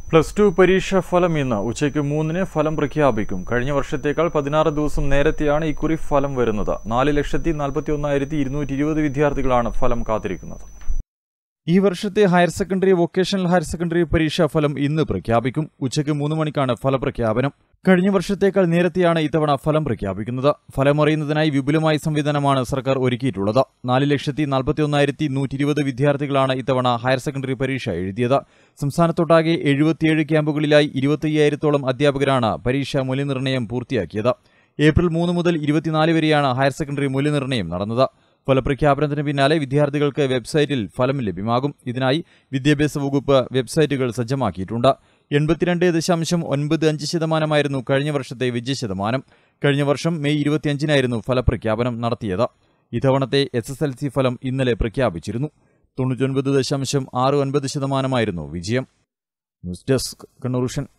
+2 പരീക്ഷാ ഫലം ഇന്ന് ഉച്ചയ്ക്ക് 3-ന് ഫലം പ്രഖ്യാപിക്കും. കഴിഞ്ഞ വർഷത്തേക്കാൾ 16 ദിവസം നേരത്തെയാണ് ഇക്കുറി ഫലം വരുന്നത്. 4,41,220 വിദ്യാർത്ഥികളാണ് ഫലം കാത്തിരിക്കുന്നത്. ഈ വർഷത്തെ higher secondary, vocational higher secondary പരീക്ഷാ ഫലം ഇന്ന് പ്രഖ്യാപിക്കും. ഉച്ചയ്ക്ക് 3 മണിക്കാണ് ഫലപ്രഖ്യാപനം. കഴിഞ്ഞ വർഷത്തേക്കാൾ നേരത്തെയാണ് ഇത്തവണ ഫലം പ്രഖ്യാപിക്കുന്നത്. ഫലമറിയുന്നതിനായി വിപുലമായ സംവിധാനമാണ് സർക്കാർ ഒരുക്കിയിട്ടുള്ളത്. 4,41,120 വിദ്യാർത്ഥികളാണ് ഇത്തവണ ഹയർ സെക്കൻഡറി പരീക്ഷ എഴുതിയത്. സംസ്ഥാനത്തൊട്ടാകെ 77 ക്യാമ്പുകളിലായി 25,000-ഓളം അധ്യാപകരാണ് പരീക്ഷാ മൂല്യനിർണ്ണയം പൂർത്തിയാക്കിയത്. ഏപ്രിൽ 3 മുതൽ 24 വരെയാണ് ഹയർ സെക്കൻഡറി മൂല്യനിർണ്ണയം നടന്നത്. ഫലപ്രഖ്യാപനത്തിന് പിന്നാലെ വിദ്യാർത്ഥികൾക്ക് വെബ്സൈറ്റിൽ ഫലം ലഭ്യമാകും. ഇതിനായി വിദ്യാഭ്യാസ വകുപ്പ് വെബ്സൈറ്റുകൾ സജ്ജമാക്കിയിട്ടുണ്ട്. 82.95% കഴിഞ്ഞ വർഷത്തെ വിജയശതമാനം. കഴിഞ്ഞ വർഷം മെയ് 25-നായിരുന്നു ഫലപ്രഖ്യാപനം നടത്തിയത്. ഇത്തവണത്തെ SSLC ഫലം ഇന്നലെ പ്രഖ്യാപിച്ചിരുന്നു. 99.69% വിജയം. News desk Kannur vision.